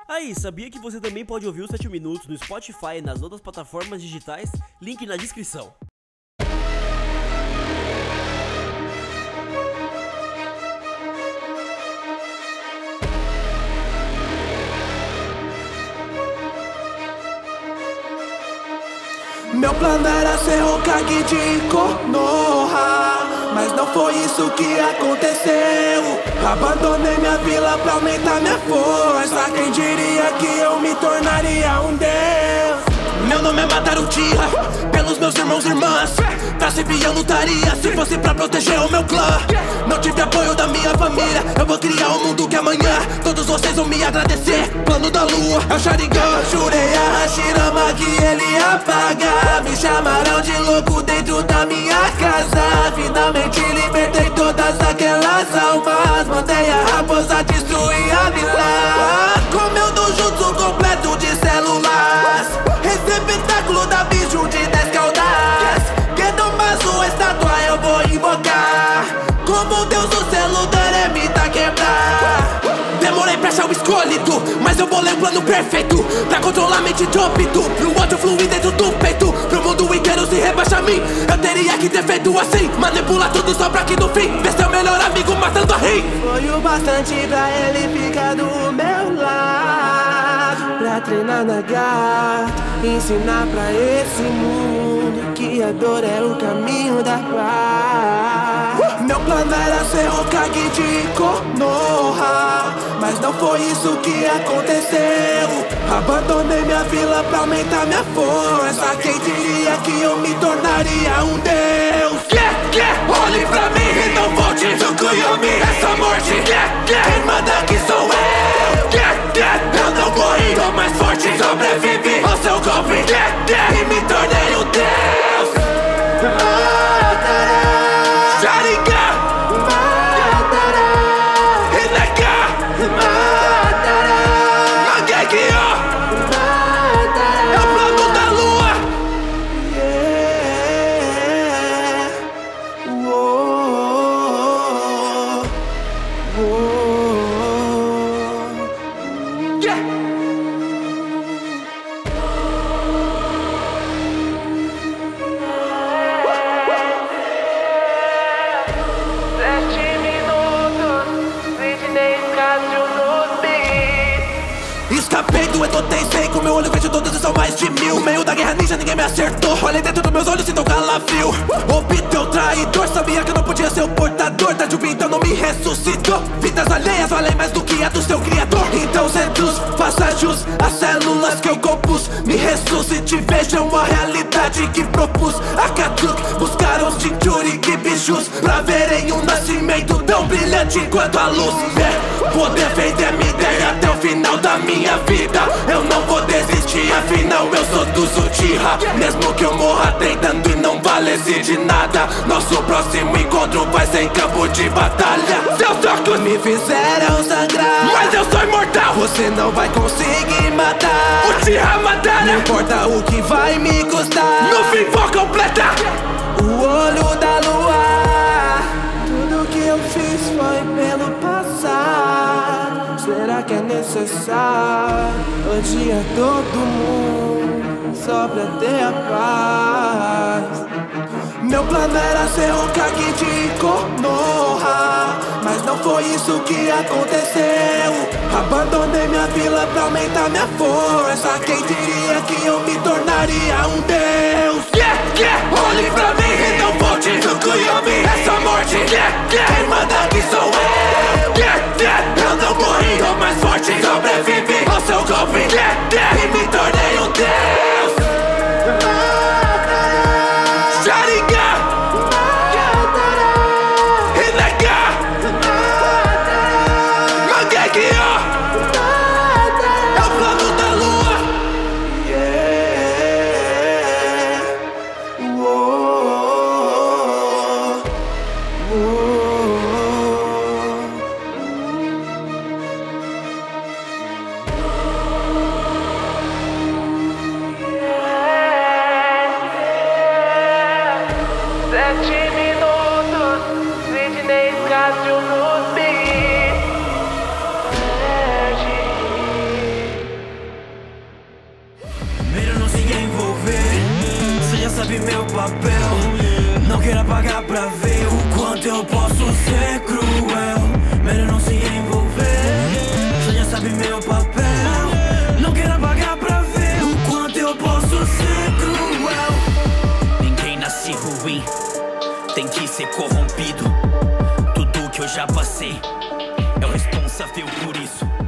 Aí, sabia que você também pode ouvir os 7 minutos no Spotify e nas outras plataformas digitais? Link na descrição. Meu plano era ser Hokage de Konoha, mas não foi isso que aconteceu. Abandonei minha vila pra aumentar minha força. Quem diria que eu me tornaria um deus? Meu nome é Madara Uchiha, pelos meus irmãos e irmãs. Pra servir eu lutaria, se fosse pra proteger o meu clã. Não tive apoio da minha família, eu vou criar um mundo que amanhã todos vocês vão me agradecer. Plano da lua, é o Sharingan. Jurei a Hashirama que ele ia apagar. Me chamaram de louco dentro da minha casa. Finalmente libertei todas aquelas almas. Mandei a raposa destruir a vila com meu dojutsu completo de células. Receptáculo da bicho de 10 caudas. Gedomasu, estátua eu vou invocar. Como Deus o selo da eremita quebrar. Demorei pra achar o escolhido, mas eu bolei um plano perfeito pra controlar a mente de óbito. Pro ódio fluir dentro do peito, pro mundo inteiro se rebaixar a mim. Eu teria que ter feito assim, manipular tudo só pra que no fim ver seu melhor amigo matando a rei. Foi o bastante pra ele ficar do meu lado, pra treinar na garra, ensinar pra esse mundo que a dor é o caminho da paz. Meu plano era ser Hokage de Konoha, mas não foi isso que aconteceu. Abandonei minha vila pra aumentar minha força. Quem diria que eu me tornaria um deus? Olhe pra mim e não volte. Tsukuyomi, essa morte. Quem manda aqui sou eu. Eu não morri, tô mais forte. Sobrevivi ao seu golpe e me tornei um deus. Sharingan. Escapei do Edo Tensei, com meu olho vejo todos e são mais de 1000. No meio da guerra ninja ninguém me acertou. Olhei dentro dos meus olhos e sinto um calafrio. Obteu traidor, sabia que eu não podia ser o portador da Jubi, então não me ressuscitou. Vidas alheias valem mais do que a do seu criador. Então seduz, faça jus às células que eu compus. Me ressuscite, vejam a realidade que propus. Akatsuki, buscaram os Jinchuri e bijus pra verem um nascimento tão brilhante quanto a luz. Vou defender minha ideia até o final da minha vida. Eu não vou desistir, afinal eu sou do Uchiha. Mesmo que eu morra tentando e não valesse de nada, nosso próximo encontro vai ser em campo de batalha. Seus óculos me fizeram sangrar, mas eu sou imortal. Você não vai conseguir matar Uchiha Madara. Não importa o que vai me custar, no fim vou completar o olho da lua. Tudo que eu fiz foi pelo passado. Será que é necessário odiar todo mundo só pra ter a paz? Meu plano era ser Hokage de Konoha, mas não foi isso que aconteceu. Abandonei minha vila pra aumentar minha força. Quem diria que eu me tornaria um deus? Olhe pra mim e não volte. Tsukuyomi, essa morte. Quem manda aqui sou eu. Eu não morri, tô mais forte. Sobrevivi ao seu golpe e me tornei um deus. Sharingan. Hineka. Mangekyo. É o plano da lua. papel. Não queira pagar pra ver o quanto eu posso ser cruel. Melhor não se envolver, você já sabe meu papel. Não queira pagar pra ver o quanto eu posso ser cruel. Ninguém nasce ruim, tem que ser corrompido. Tudo que eu já passei é o responsável por isso.